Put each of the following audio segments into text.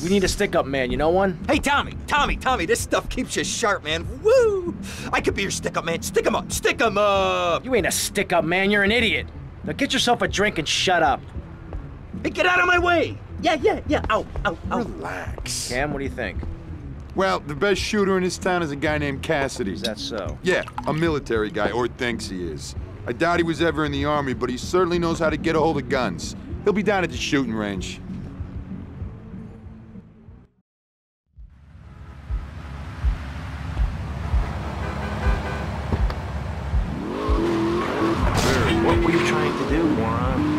We need a stick-up man, you know one? Hey, Tommy, this stuff keeps you sharp, man. Woo! I could be your stick-up man. Stick 'em up, stick 'em up! You ain't a stick-up man, you're an idiot. Now get yourself a drink and shut up. Hey, get out of my way! Yeah, ow. Relax. Cam, what do you think? Well, the best shooter in this town is a guy named Cassidy. Is that so? Yeah, a military guy, or thinks he is. I doubt he was ever in the army, but he certainly knows how to get a hold of guns. He'll be down at the shooting range. What were you trying to do, moron?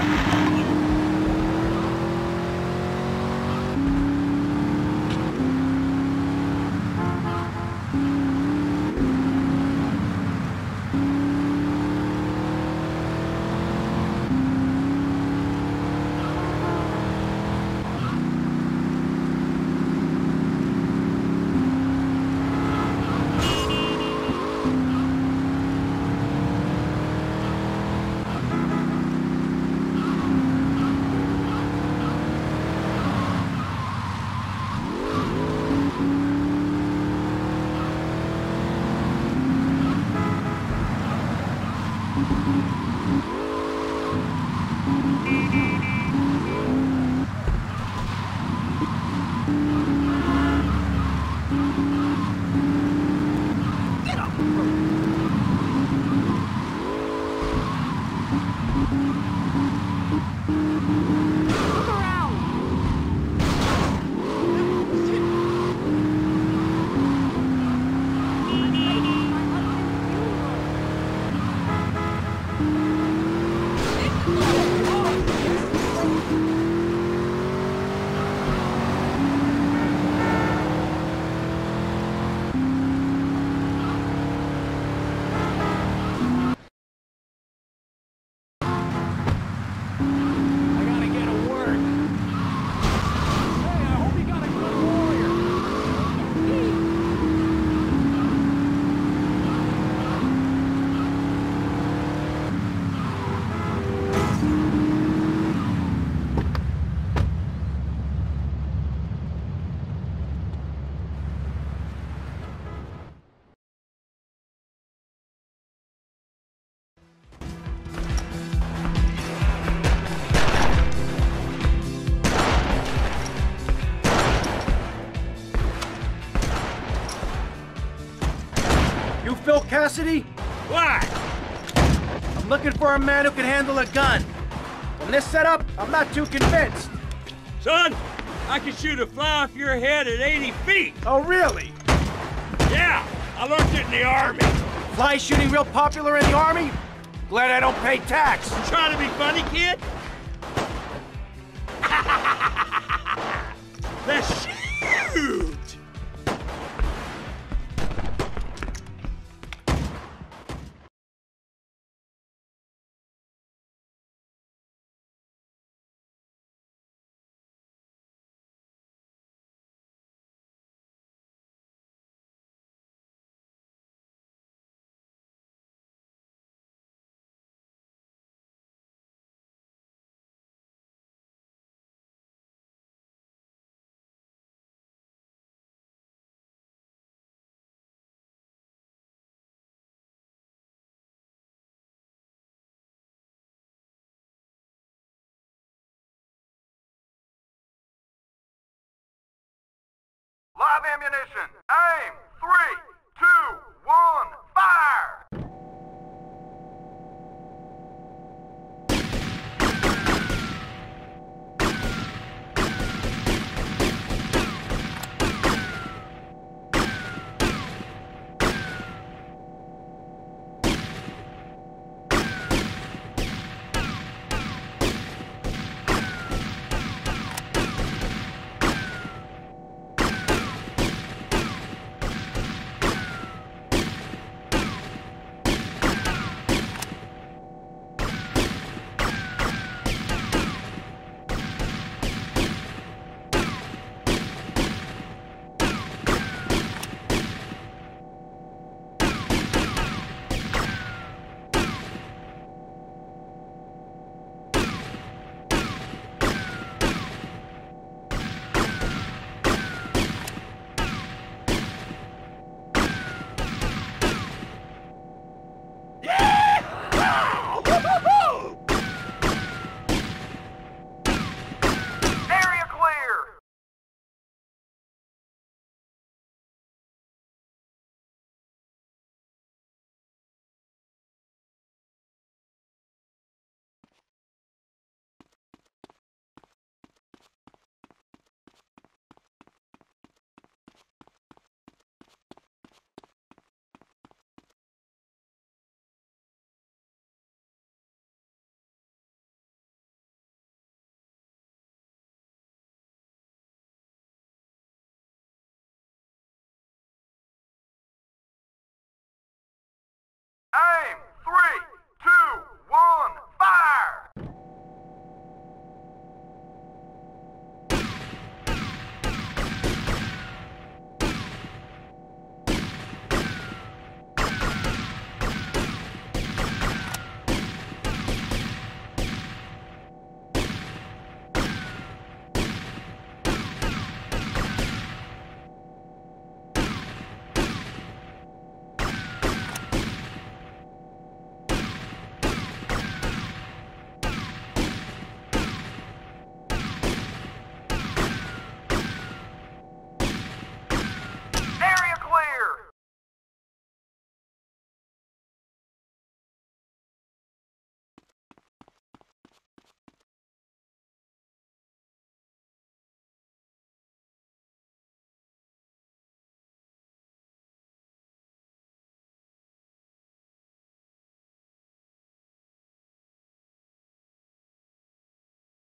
You Phil Cassidy? Why? I'm looking for a man who can handle a gun. From this setup, I'm not too convinced. Son, I can shoot a fly off your head at 80 feet. Oh, really? Yeah, I learned it in the Army. Fly shooting real popular in the Army? Glad I don't pay tax. You trying to be funny, kid? Let's shoot! Live ammunition. Aim. 3, 2, 1, fire!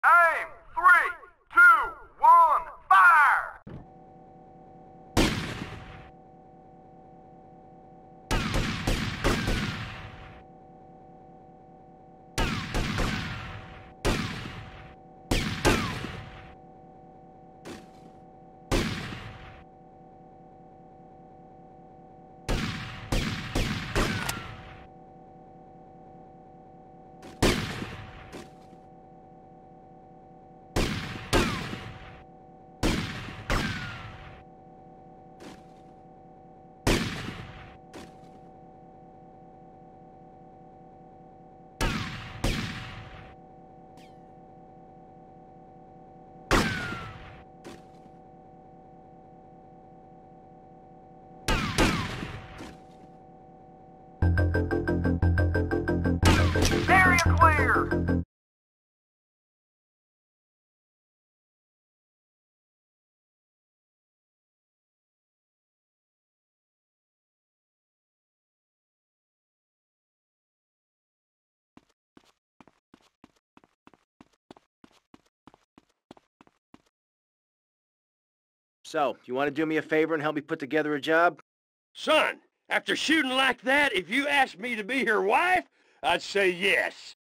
Aim! 3, 2, 1, fire! Area clear! So, you want to do me a favor and help me put together a job? Son, after shooting like that, if you asked me to be your wife, I'd say yes.